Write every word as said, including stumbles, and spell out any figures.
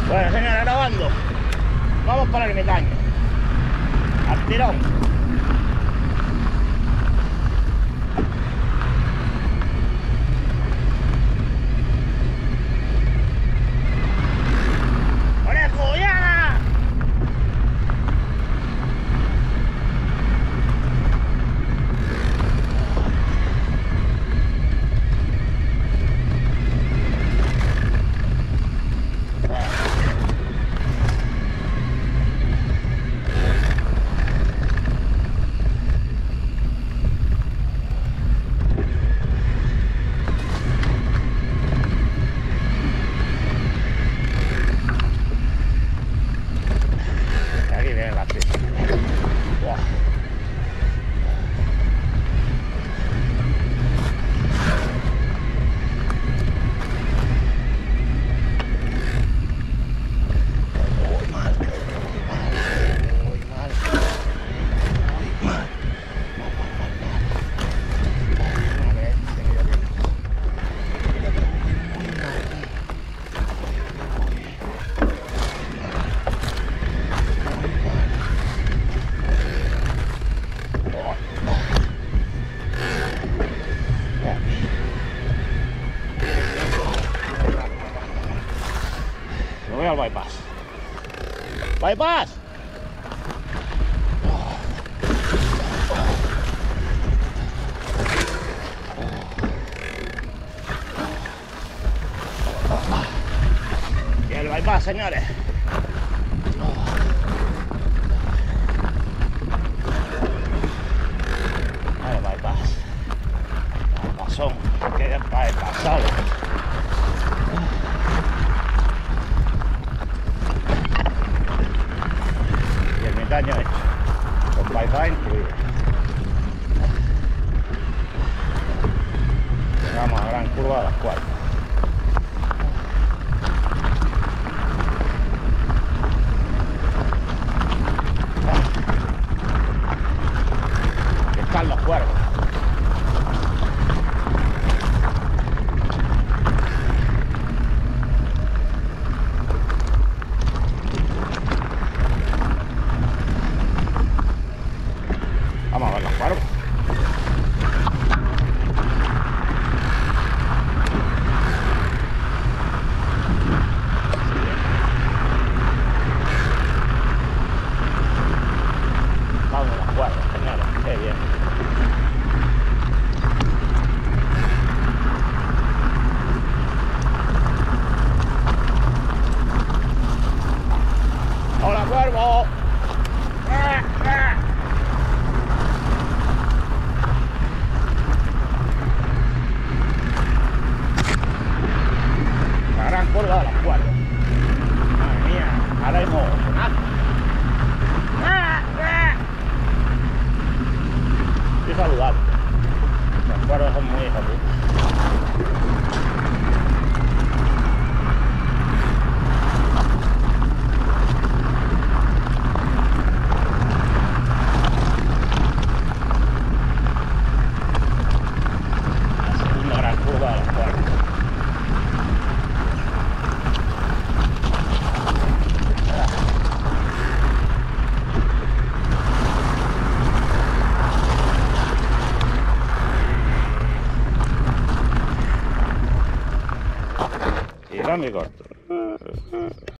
Bueno, señora, grabando. Vamos para el ermitaño. Al tirón. ¡Orejo, ya! Me voy al bypass. ¡Bypass! Y el bypass, señores. El bypass. El pasón. Que es bypassado. Daño hecho, con bypass incluido. Llegamos a gran curva a las cuatro. Aquí están los cuervos. Vamos a ver los cuervos. Vamos a los cuervos, señores. Qué bien. ¡Hola, cuervo! ¡Ah, ah! Gran curva de las cuatro. Madre mía, ahora hay mogollón. Estoy saludable. Los cuervos son muy hijos. La segunda gran curva de las cuatro. Y era mi corto.